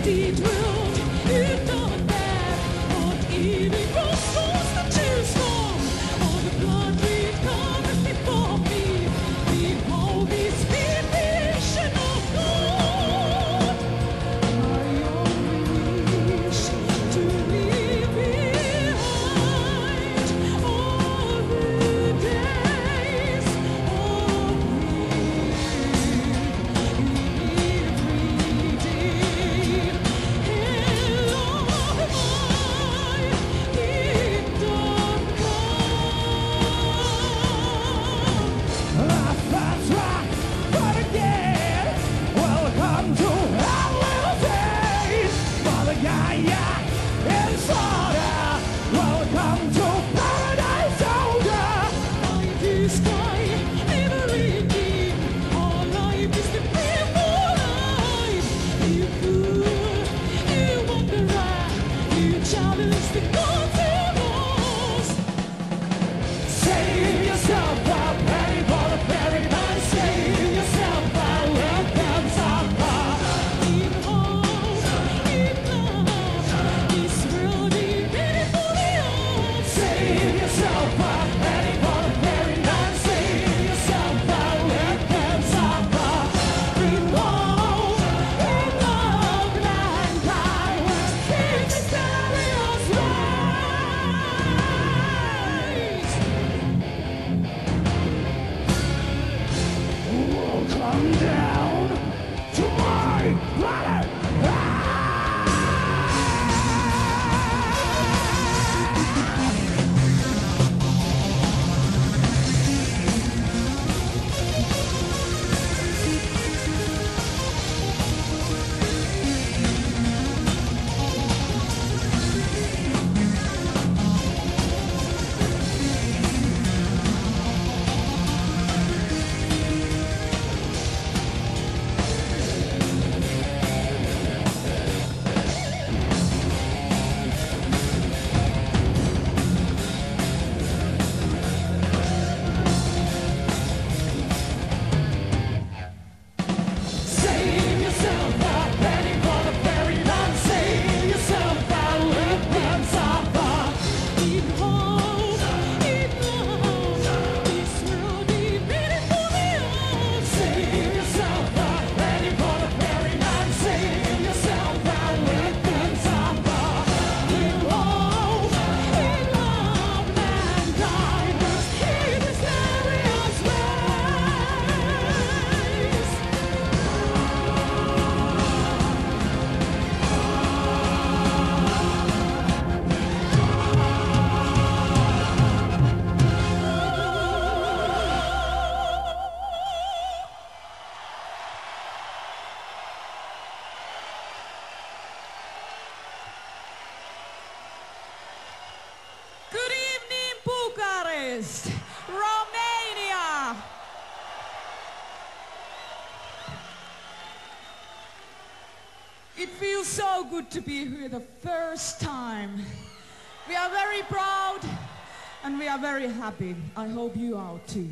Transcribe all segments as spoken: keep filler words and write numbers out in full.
dit world utan där. Och evig rost måste tillstånd. Och the blood we covers before me. Behold this vision of God. My only wish to leave behind all the days of me. Every day, and Lord, my kingdom come. That's right, but again, welcome to our little days. Mother Gaia in Slaughter, welcome to Paradise Older. Mighty sky, never ending. Our life is the beautiful life. You fool, you wanderer, you challenge the gods of Oz. Save yourself while paying for the very night. Save yourself while welcome supper. In hope, in love, this world is beautiful beyond. Save yourself while paying for the very night. Save yourself while welcome supper. In hope, in love, mankind was keep mysterious rise. Welcome down to my planet. Save yourself while planning for the very night. Save yourself while welcome supper. In hope, in love, this world is beautiful beyond. Save yourself while planning for the very night. Save yourself while welcome supper. In hope, in love, mankind must hear this glorious rise. Good evening, Bucharest, Romania. It feels so good to be here the first time. We are very proud and we are very happy. I hope you are too.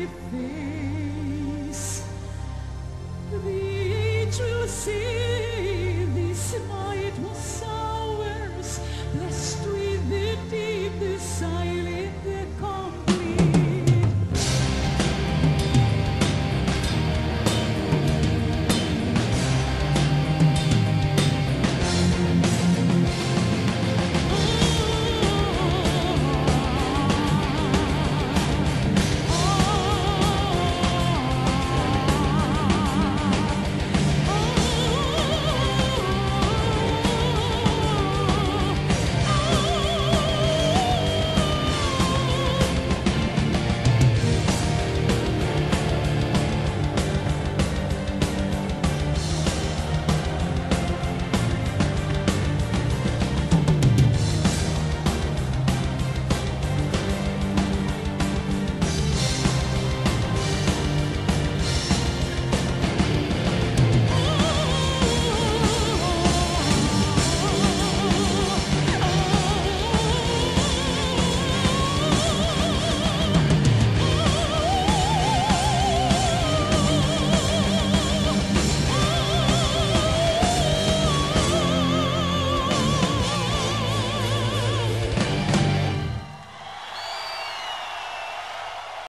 everything.